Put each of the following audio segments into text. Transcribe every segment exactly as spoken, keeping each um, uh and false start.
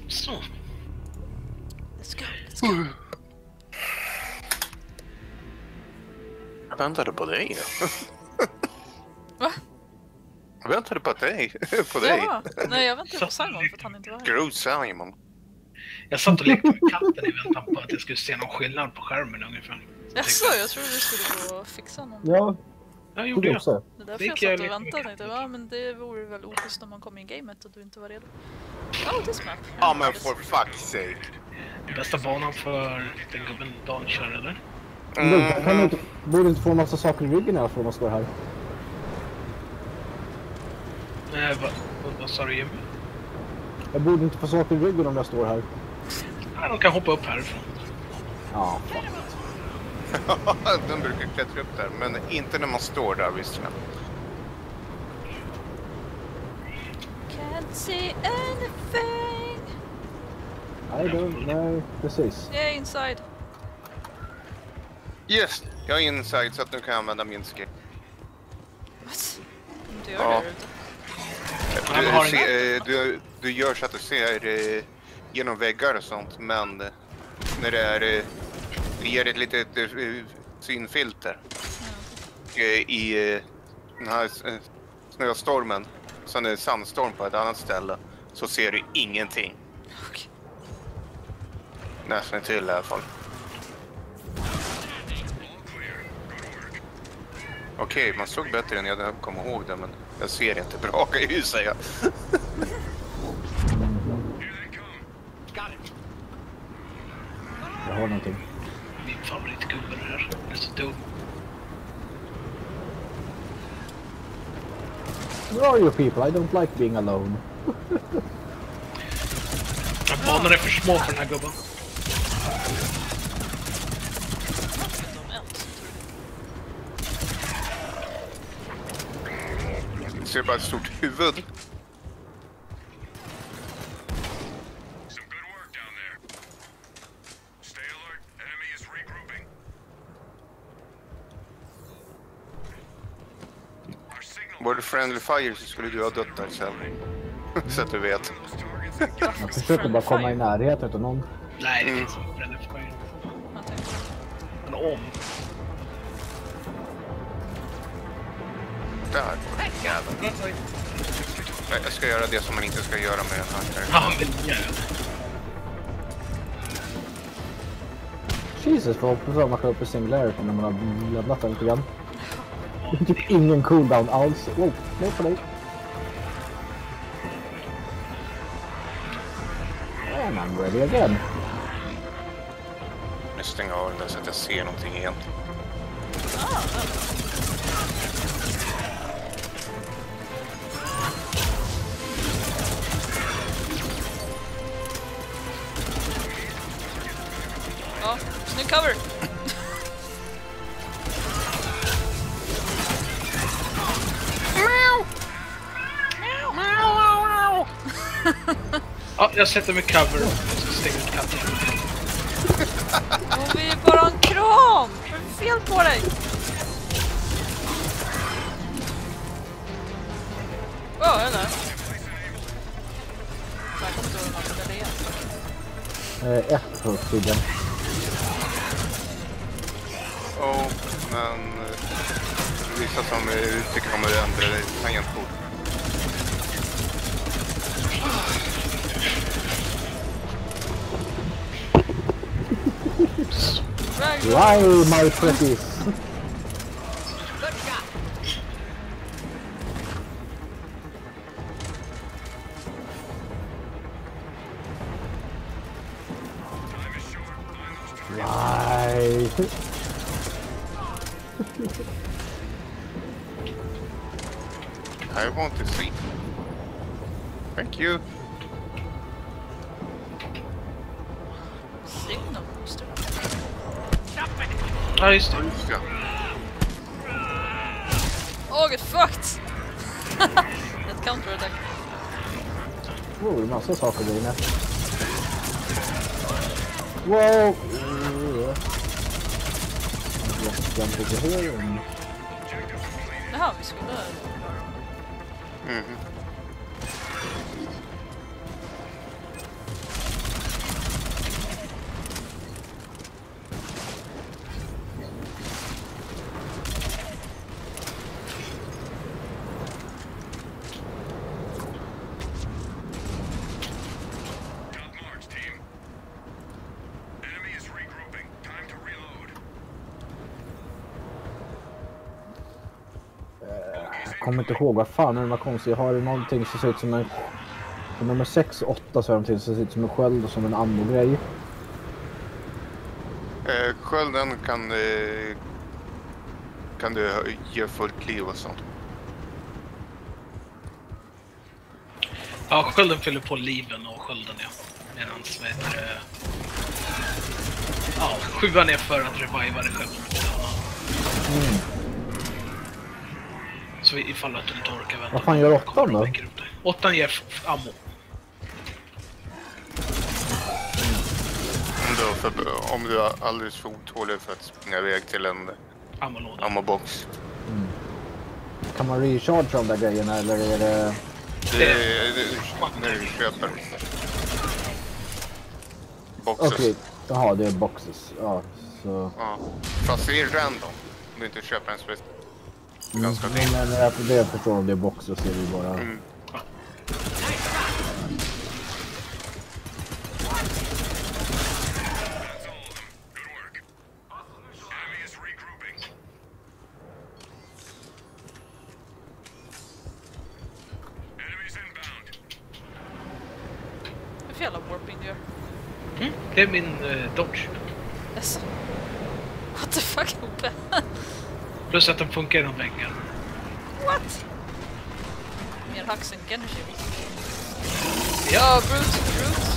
Så. Let's go, let's go. Jag väntade på dig. Va? Jag väntade på dig. På dig. Ja, nej jag väntade på Simon för att han inte var här. Gross Simon. Jag satt och lekte med katten i väntan på att jag skulle se någon skillnad på skärmen ungefär. Jaså, jag trodde vi skulle gå och fixa någon. Ja, Ja, det gjorde är jag. också. Det är därför Det jag gick jag satt och lite väntade. Jag med tänkte, ja men det vore väl oschysst om man kom in i gamet och du inte var redo. Oh, this map. Ja men for fuck's sake. Bästa banan för den gubben Dan kör, eller? Mm. Kan du inte, borde inte få en massa saker i ryggen här för att man står här? Nej, vad, vad, vad sa du, Jimmy? Jag borde inte få saker i ryggen om jag står här. Ja, de kan hoppa upp härifrån. Ja, fuck. Den brukar klättra upp där, men inte när man står där visserligen. Can't see anything. Nej, då, nej, precis. Jag är inside. Yes, jag är inside så att nu kan jag använda min skill. What? Du gör Ja. det ute. Han har Du, en- ser, du, du gör så att du ser eh, genom väggar och sånt, men eh, när det är eh, det ger ett litet eh, synfilter eh, i eh, den här eh, snöstormen, så när det är sandstorm på ett annat ställe, så ser du ingenting. Okej. Nästan till i alla fall. Okej, man såg bättre än jag kom ihåg det, men jag ser inte bra, kan jag ju säga. Jag har någonting. Min favoritgubbe det här. Det är så dum. Where are you people? I don't like being alone. Ja, banorna är för små för den här gubben. Jag ser bara ett stort huvud. Var det Friendly Fire så skulle du ha dött där sen. Så att du vet. Jag försöker bara komma i närheten av någon. Nej, det Mm. finns inte bränner för mig. Jag tänkte. Men om. Där. Jävlar. Nej, jag ska göra det som man inte ska göra med den här. Ja, men jävlar. Jesus, för hoppas att man kan upp i singularity när man har lämnat den lite grann. Det är typ ingen cooldown alls. Wow, nej på dig. And I'm ready again. Nu stänger jag av den där så att jag ser någonting igen. Ja, snygg cover. Ja, jag sätter mig cover och så stänger jag katten. Hon vill bara ha en kram. Vad är det fel på dig? Ja, jag är där. Där kommer du undan för det. Eh, ett på sidan. Oh, men eh, vissa som eh, tycker om att ändra tangentbord. Why, my pretties? Why? I want to see. Thank you. Signal booster. Ja, just det. Just ja. Oh, get fucked! Ett counterattack. Oh, det är massa saker där inne. Wow! Jag ska inte här. Jaha, vi skulle... Mhm. kommer inte ihåg vad fan är det var konstigt. Jag har någonting som ser ut som en... På nummer sex och åtta så har de till som ser ut som en sköld och som en ammo-grej. Eh, skölden kan, eh, kan du ge fullt liv och sånt. Ja, skölden fyller på liven och skölden, ja. Medans, vad heter det... Ja, sjuan är för att reviva dig själv. Mm. Så ifall att du inte orkar vänta. Vad fan gör åttan då? Åttan ger ammo. Om du, för, om du är alldeles för otålig för att springa iväg till en Ammolåda. ammobox. Mm. Kan man recharge de där grejerna eller är det... Det är det, när du köper boxes. Okej, okay. Jaha, det är boxes. Ja, så... Ja. Fast det är random. Om du inte köper en speciell. Mm. Ganska Men, men jag, det jag förstår om det är boxes så är det bara... Mm. Vad jävla warping du gör? Mm, det är min uh, Dodge. Yes. What the fuck, Ope? Plus att den funkar genom väggar. What? Mer hacks än Genji. Ja, Bruce, Bruce.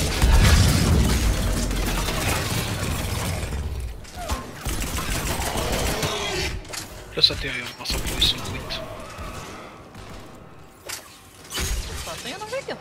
Plus att jag gör massa poison och skit. Fattar genom väggen.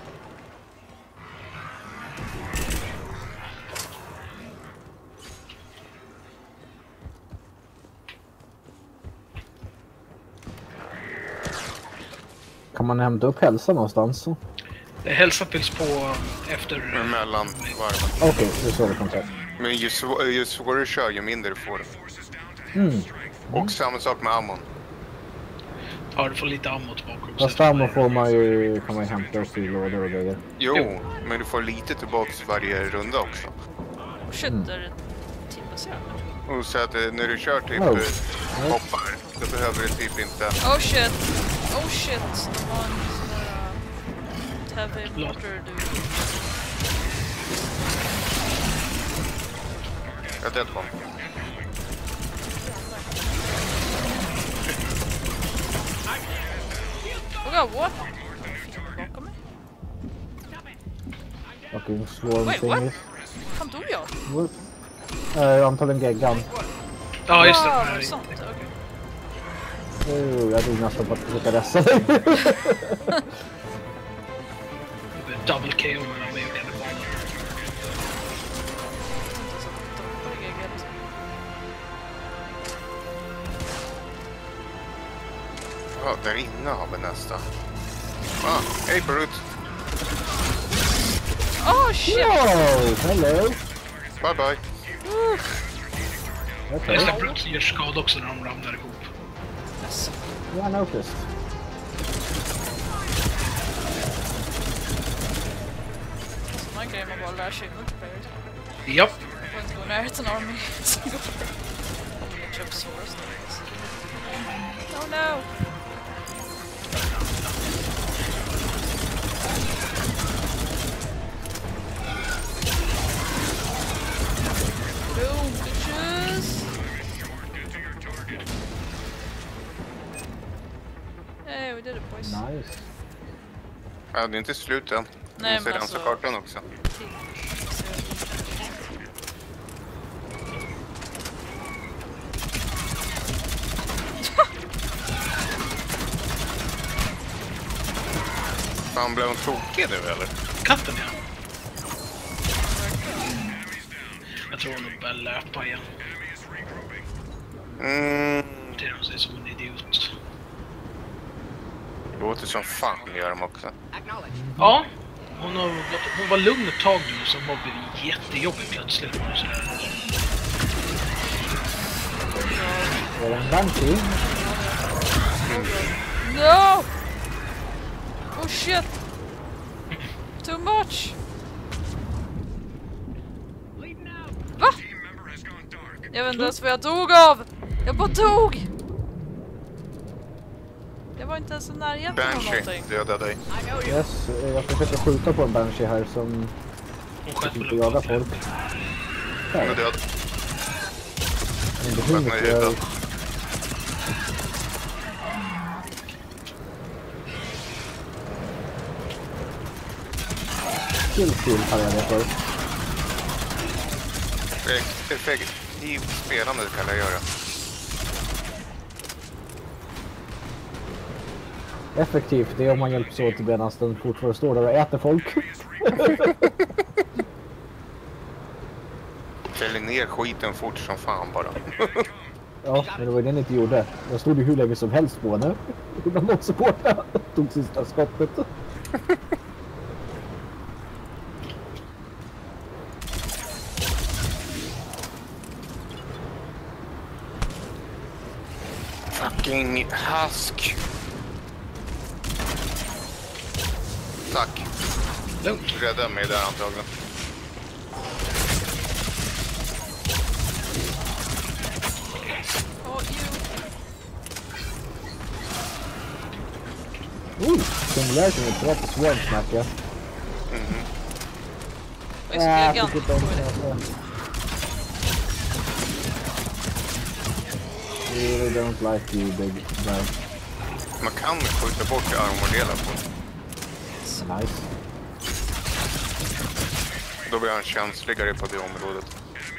Kan man hämta upp hälsa någonstans? Det hälsa fylls på efter... Mellan varven. Okej, okay, det är så det funkar. Men ju, svår, ju svårare du kör, ju mindre du får. Mm. Och samma sak med ammon. Ja, du får lite ammo tillbaka. Fast ammo får man ju, kan man ju hämta upp i lådor och grejer. Jo, Jo, men du får lite tillbaka varje runda också. Och shit, Mm. är det timbaserat? Och så att eh, när du kör typ Oh. eh, hoppar, då behöver du typ inte... Oh shit! Oh shit! De har en sån där... Uh, heavy motor du... Jag dödade honom. Oh god, what? Bakom mig? Fucking swarm Wait, what? thingies. Fan dog jag? What? Uh, antagligen geggan. Ja, just det. Wow, det var är det sånt? Okej. Oh, jag dog nästan på att försöka resta dig. double K O mellan mig och kannibanen. Ja, där inne har vi nästa. Ah, hej Brut. Oh shit! Oh, hello. Bye bye. Okay. Just det, Brooks gör skada också när de ramlar ihop. Yes. Yeah, I noticed. Den här grejen man bara lär sig i multiplayer. Japp. Man får inte gå nära till en army. Om jag köper Source. Oh no! Boom, bitches! Hey, we did it, boys. Nice. Ja, det är inte slut än. Nej, Du måste men rensa alltså- kartan också. Fan, blev hon tokig nu eller? Katten, ja. Jag tror hon nog börjar löpa igen. Mm, Beter sig som en idiot. det låter som fan gör de också. Ja, hon, har, hon var lugn ett tag nu, så hon har blivit jättejobbig plötsligt. Och sådär. Är det en Banshee? No! Oh shit! Too much! Va? Jag vet inte ens vad jag dog av! Jag bara dog! Jag var inte ens i närheten av Banshee någonting. dödade dig. Yes, jag försöker skjuta på en Banshee här som Hon sköt på inte jagar folk. Hon är Där. död. Men det Sköt hinner mig i inte jag... huvudet. Kill kill kallar jag det för. Effektivt spelande kan jag göra. Effektivt, det är om man hjälps åt medan den fortfarande står där och äter folk. Fäller ner skiten fort som fan bara. Ja, men det var det ni inte gjorde. Jag stod ju hur länge som helst på henne. Innan någon supportade tog sista skottet. Fucking husk. Tack. Lugnt. Rädda mig där antagligen. Oh, you. Oj, Singularity är bra på Swarm Smack, ja. Mhm. Oj, så Ah, gigant. fick inte om I really don't like you, big guy. Man kan skjuta bort armordelar på. Nice. Då blir han känsligare på det området.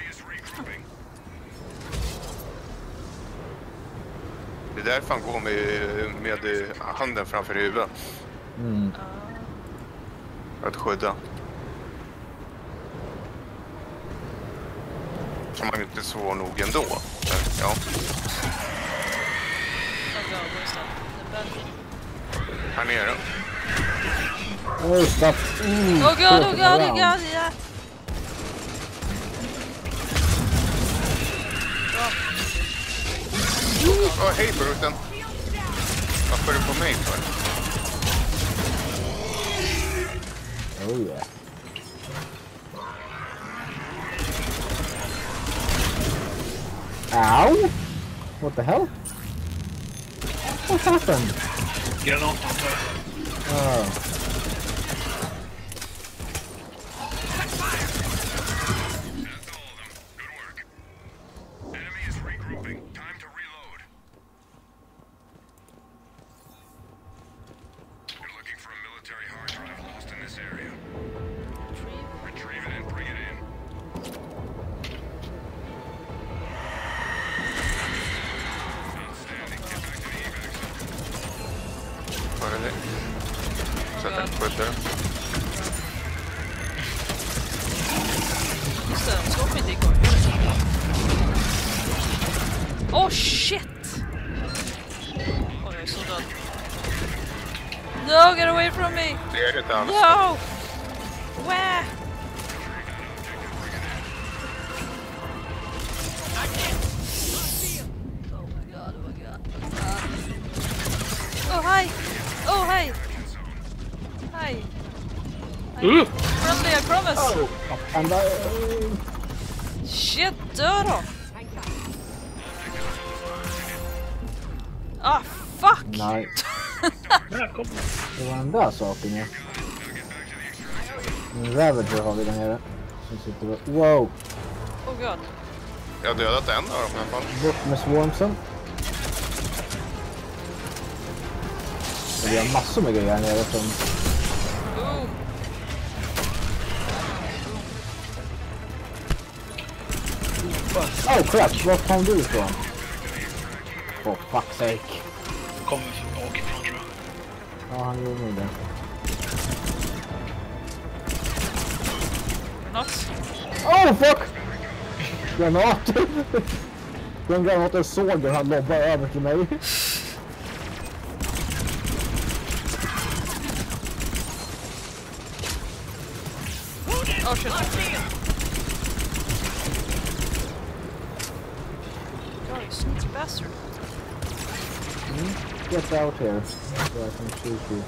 Det är därför han går med, med handen framför huvudet. Mm. För att skydda. Som man inte svår nog ändå. Men, ja. Här nere. Oh, stop. Mm, Oh god, oh god, oh around. god, yeah. Åh, oh, hej bruten. Varför är du på mig för? Oh yeah. Ow! What the hell? What happened? Granat antar jag. Oh. Var är det? Sätt en skyddare. Just det, slå mig inte igång. Oh shit! Oj, jag är så död. No, get away from me! Det är det inte alls. No! Where? Oh my god, oh my god. Oh, hi! Oh, hi! Hi! Uh! Friendly, I promise! Oh, and I... Shit, dö då! Ah, fuck! Nej, Där kom. det var den där saken, ja. En Ravager har vi där nere. Som sitter och... Wow! Oh god. Jag har dödat en av dem i alla fall. Bort med swarmsen. Och vi har massor med grejer här nere som... Boom! Oh crap, var kom du ifrån? For fuck's sake. Kommer från bakifrån tror jag. Ja, han gjorde nog det. Något? Oh fuck! Granat! Den granaten såg hur han lobbade över till mig. Oh shit. God, you sneaky bastard. Mm. Get out here so I can shoot you.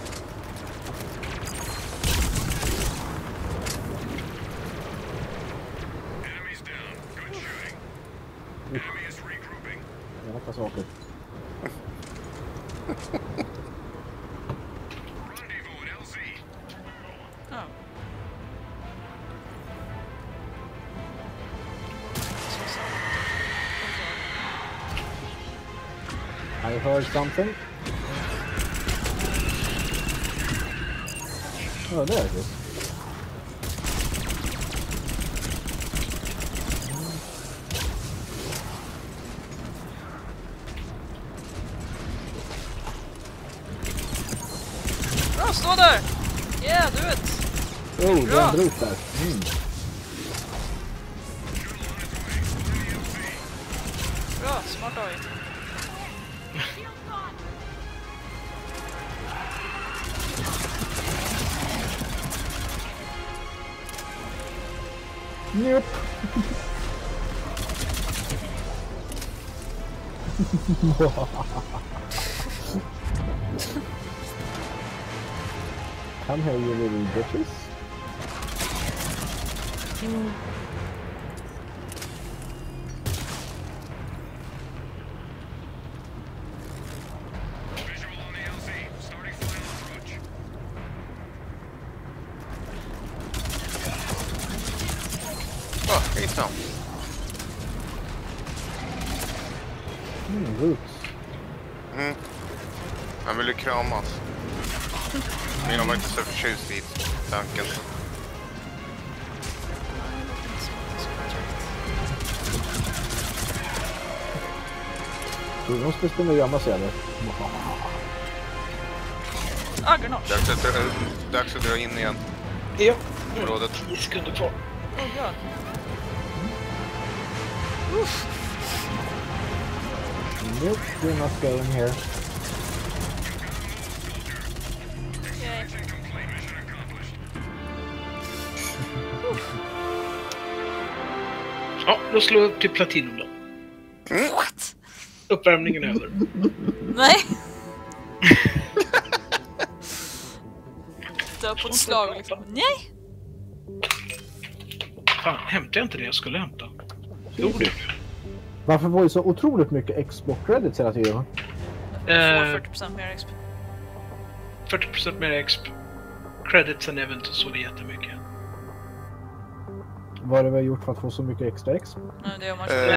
Jävla saker. I heard something. Oh, there it is. Bra, stå där! Yeah, do it! Oh, Bra. den drog där. Mm. Bra, smart A I. Nope. Come here, you little bitches. Mm. Åh, hejsan. Mm, roots. Mm. Han ville kramas. Men jag var inte så förtjust i tanken. Du måste springa och gömma sig eller? Ah, granat. Dags att, dra, dags att dra in igen. Ja, Området. tio sekunder kvar. Oh god. Uff. Nope, you're not going here. Yay. Ja, då slår jag upp till platinum då. What? Uppvärmningen är över. Nej. Dö på ett slag liksom. Nej. Fan, hämtade jag inte det jag skulle hämta? Jo, det. Varför var det så otroligt mycket Xbox credits hela tiden? Eh, fyrtio procent mer X P. fyrtio procent mer exp. Credits and event så det är jättemycket. Vad har det vi gjort för att få så mycket extra X? Nej, det är om man Eh,